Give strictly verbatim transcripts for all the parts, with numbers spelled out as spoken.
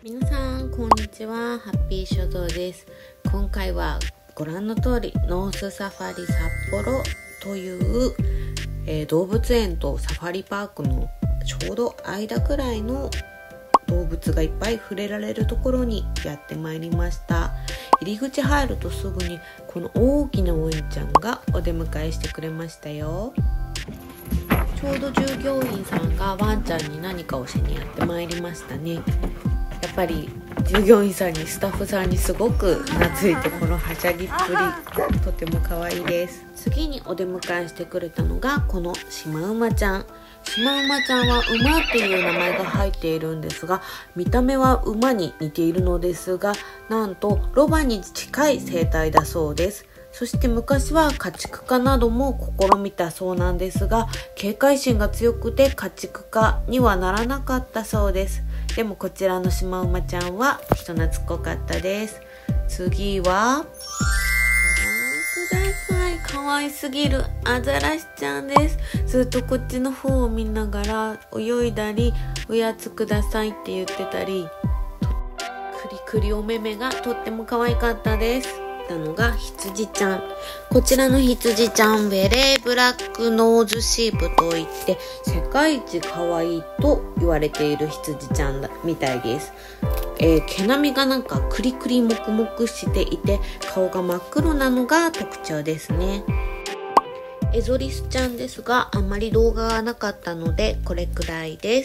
皆さんこんにちは、ハッピー書道です。今回はご覧の通りノースサファリ札幌という、えー、動物園とサファリパークのちょうど間くらいの動物がいっぱい触れられるところにやってまいりました。入り口入るとすぐにこの大きなワンちゃんがお出迎えしてくれましたよ。ちょうど従業員さんがワンちゃんに何かをしにやってまいりましたね。やっぱり従業員さんにスタッフさんにすごく懐いて、このはしゃぎっぷりとても可愛いです。次にお出迎えしてくれたのがこのシマウマちゃん。シマウマちゃんは馬っていう名前が入っているんですが、見た目は馬に似ているのですが、なんとロバに近い生態だそうです。そして昔は家畜化なども試みたそうなんですが、警戒心が強くて家畜化にはならなかったそうです。でもこちらのシマウマちゃんは人懐っこかったです。次はご覧ください。可愛すぎるアザラシちゃんです。ずっとこっちの方を見ながら泳いだり、おやつくださいって言ってたり、クリクリお目目がとっても可愛かったです。なのが羊ちゃん。こちらの羊ちゃん、ベレーブラックノーズシープといって世界一可愛いと言われている羊ちゃんだみたいです。えー、毛並みがなんかクリクリモクモクしていて、顔が真っ黒なのが特徴ですね。エゾリスちゃんですが、あまり動画がなかったのでこれくらいです。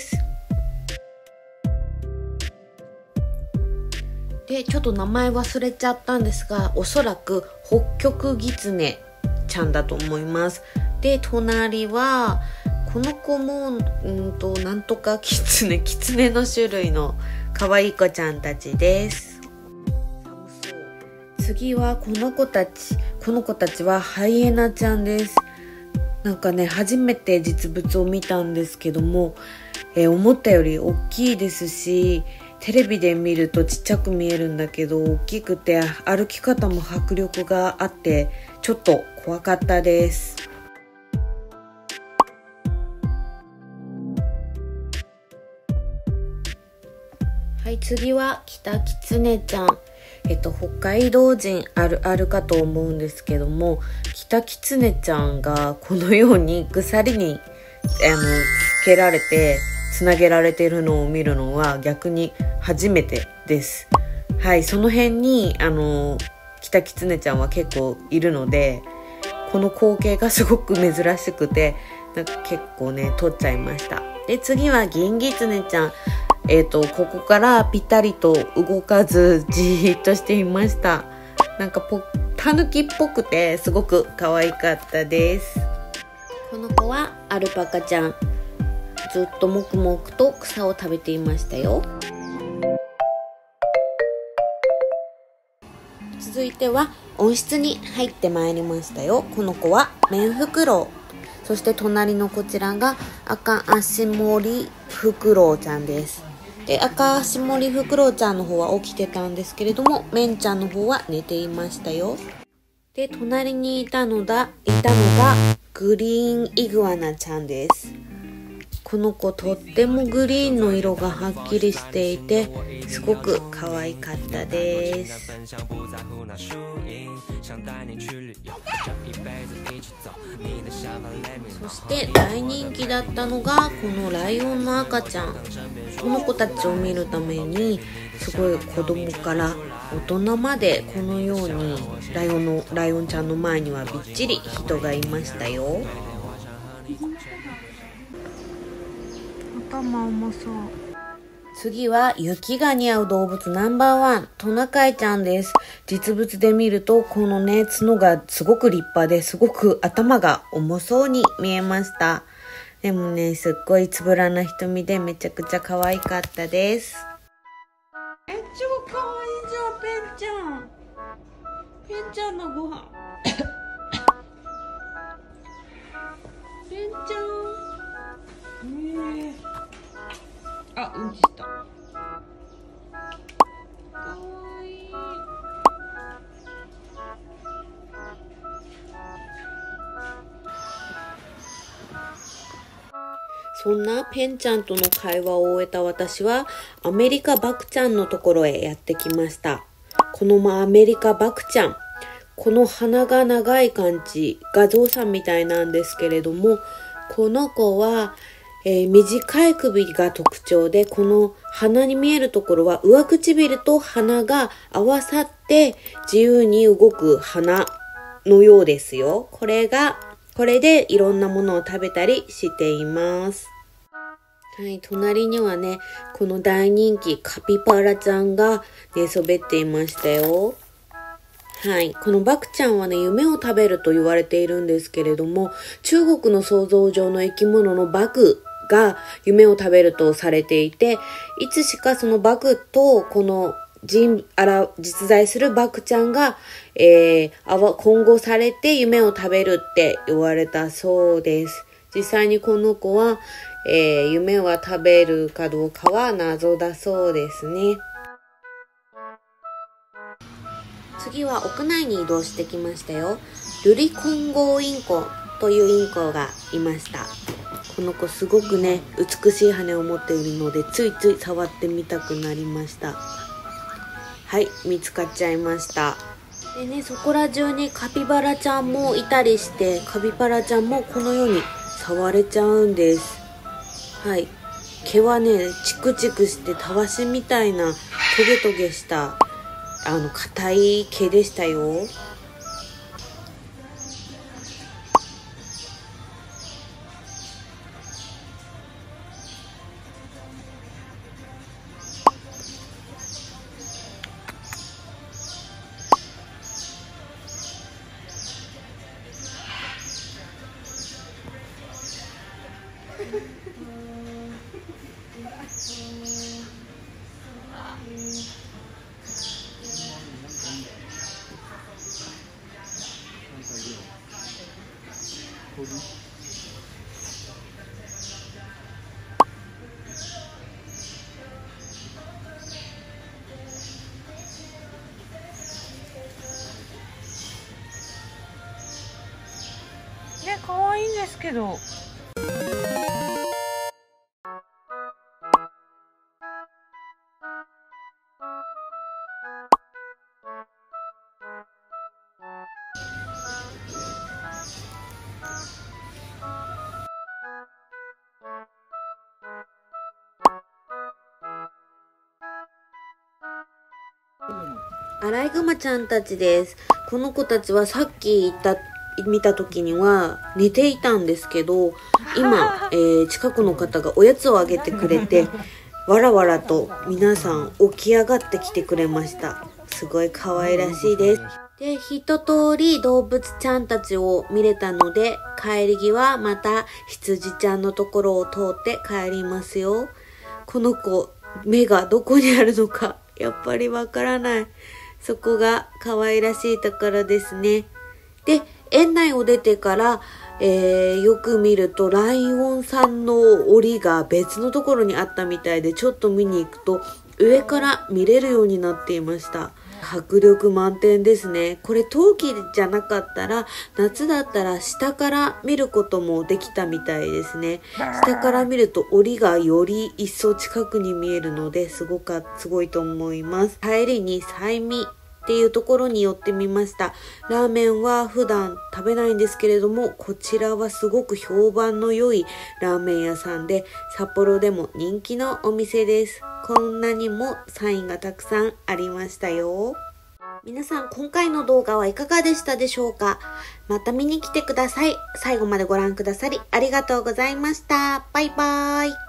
で、ちょっと名前忘れちゃったんですが、おそらくホッキョクギツネちゃんだと思います。で、隣はこの子もうんとなんとかキツネキツネの種類の可愛い子ちゃんたちです。次はこの子たちこの子たちはハイエナちゃんです。なんかね、初めて実物を見たんですけども、えー、思ったより大きいですし、テレビで見るとちっちゃく見えるんだけど、大きくて歩き方も迫力があってちょっと怖かったです。はい、次はキタキツネちゃん。えっと北海道人あるあるかと思うんですけども、キタキツネちゃんがこのように鎖にあのつけられてつなげられているのを見るのは逆に初めてです。はい、その辺にあのキタキツネちゃんは結構いるので、この光景がすごく珍しくて、なんか結構ね撮っちゃいました。で、次はギンギツネちゃん。えーとここからぴったりと動かずじーっとしていました。なんかポタヌキっぽくてすごく可愛かったです。この子はアルパカちゃん。ずっと黙々と草を食べていましたよ。続いては温室に入ってまいりましたよ。この子はメンフクロウ。そして隣のこちらが赤足森フクロウちゃんです。で、赤足森フクロウちゃんの方は起きてたんですけれども、メンちゃんの方は寝ていましたよ。で、隣にいたのだいたのがグリーンイグアナちゃんです。この子とってもグリーンの色がはっきりしていてすごく可愛かったです。そして大人気だったのがこのライオンの赤ちゃん。この子たちを見るためにすごい子供から大人までこのようにライオンのライオンちゃんの前にはびっちり人がいましたよ。頭重そう。次は雪が似合う動物ナンバーワン、トナカイちゃんです。実物で見るとこのね角がすごく立派ですごく頭が重そうに見えました。でもね、すっごいつぶらな瞳でめちゃくちゃ可愛かったです。え、超可愛いじゃん、ペンちゃん。ペンちゃんのご飯ペンちゃん、えー、あ、うんちした。かわいい。 そんなペンちゃんとの会話を終えた私はアメリカバクちゃんのところへやってきました。このアメリカバクちゃん、この鼻が長い感じがゾウさんみたいなんですけれども、この子は、えー、短い首が特徴で、この鼻に見えるところは上唇と鼻が合わさって自由に動く鼻のようですよ。これがこれでいろんなものを食べたりしています。はい、隣にはね、この大人気カピバラちゃんが寝そべっていましたよ。はい、このバクちゃんはね、夢を食べると言われているんですけれども、中国の想像上の生き物のバクが夢を食べるとされていて、いつしかそのバクとこの人あら実在するバクちゃんが、えー、混合されて夢を食べるって言われたそうです。実際にこの子は、えー、夢は食べるかどうかは謎だそうですね。次は屋内に移動してきましたよ。ルリコンゴウインコというインコがいました。この子すごくね、美しい羽を持っているのでついつい触ってみたくなりました。はい、見つかっちゃいました。でね、そこら中にカピバラちゃんもいたりして、カピバラちゃんもこのように触れちゃうんです。はい、毛はねチクチクしてたわしみたいなトゲトゲしたあの硬い毛でしたよ。 ね、可愛いんですけど。 アライグマちゃんたちです。この子たちはさっき言った見た時には寝ていたんですけど、今、えー、近くの方がおやつをあげてくれてわらわらと皆さん起き上がってきてくれました。すごい可愛らしいです。で、一通り動物ちゃんたちを見れたので、帰り際また羊ちゃんのところを通って帰りますよ。この子、目がどこにあるのかやっぱりわからない。そこが可愛らしいところですね。で、園内を出てから、えー、よく見るとライオンさんの檻が別のところにあったみたいで、ちょっと見に行くと上から見れるようになっていました。迫力満点ですね。これ冬季じゃなかったら、夏だったら下から見ることもできたみたいですね。下から見ると檻がより一層近くに見えるので、すごかすごいと思います。帰りにサイミっていうところに寄ってみました。ラーメンは普段食べないんですけれども、こちらはすごく評判の良いラーメン屋さんで、札幌でも人気のお店です。こんなにもサインがたくさんありましたよ。皆さん、今回の動画はいかがでしたでしょうか？また見に来てください。最後までご覧くださりありがとうございました。バイバーイ。